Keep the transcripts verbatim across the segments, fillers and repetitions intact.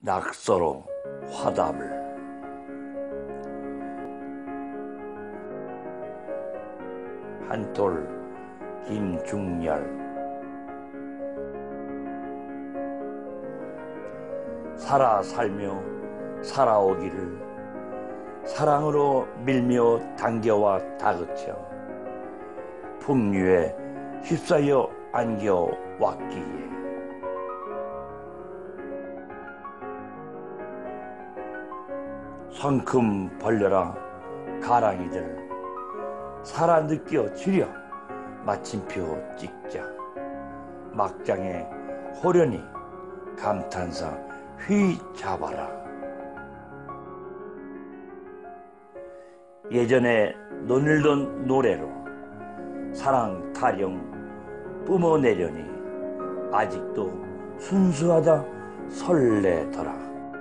낙서로 화답을. 한톨 김중열. 살아 살며 살아오기를 사랑으로 밀며 당겨와 다그쳐 풍류에 휩싸여 안겨왔기에 성큼 벌려라 가랑이들 살아 느껴 지려 마침표 찍자 막장에 호련히 감탄사 휘 잡아라. 예전에 논일던 노래로 사랑 타령 뿜어내려니 아직도 순수하다 설레더라.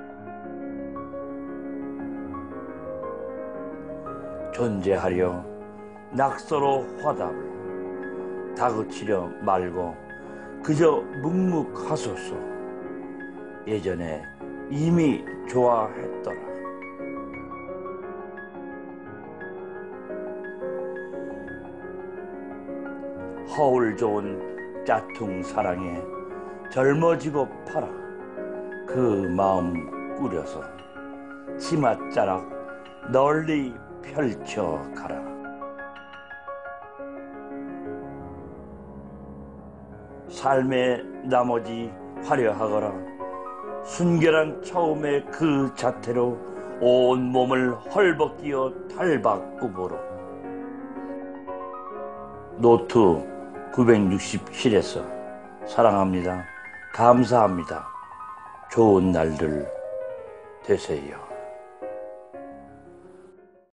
존재하려 낙서로 화답을 다그치려 말고 그저 묵묵하소서. 예전에 이미 좋아했더라. 허울 좋은 짜퉁 사랑에 젊어지고 팔아 그 마음 꾸려서 치맛자락 널리 펼쳐가라. 삶의 나머지 화려하거라 순결한 처음의 그 자태로 온 몸을 헐벗기어 탈바꿈으로. 노트 구백육십칠에서 사랑합니다. 감사합니다. 좋은 날들 되세요.